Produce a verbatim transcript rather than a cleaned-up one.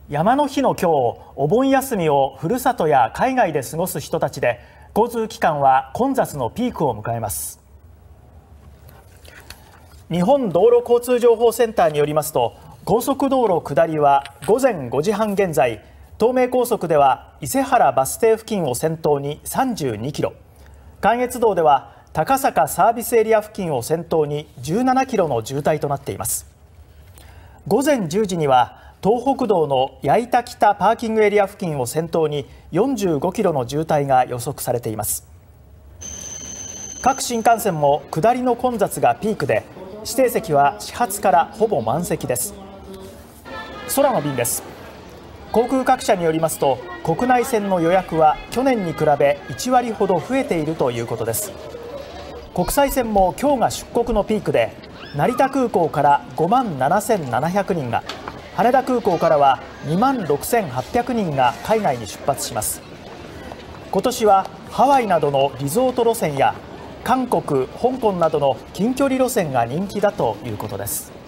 山の日の今日、お盆休みをふるさとや海外で過ごす人たちで交通機関は混雑のピークを迎えます。日本道路交通情報センターによりますと、高速道路下りは午前ごじはん現在、東名高速では伊勢原バス停付近を先頭にさんじゅうにキロ、関越道では高坂サービスエリア付近を先頭にじゅうななキロの渋滞となっています。午前じゅうじには東北道の矢板北パーキングエリア付近を先頭によんじゅうごキロの渋滞が予測されています。各新幹線も下りの混雑がピークで、指定席は始発からほぼ満席です。空の便です。航空各社によりますと、国内線の予約は去年に比べいちわりほど増えているということです。国際線も今日が出国のピークで、成田空港からごまんななせんななひゃくにんが、羽田空港からはにまんろくせんはっぴゃくにんが海外に出発します。今年はハワイなどのリゾート路線や韓国、香港などの近距離路線が人気だということです。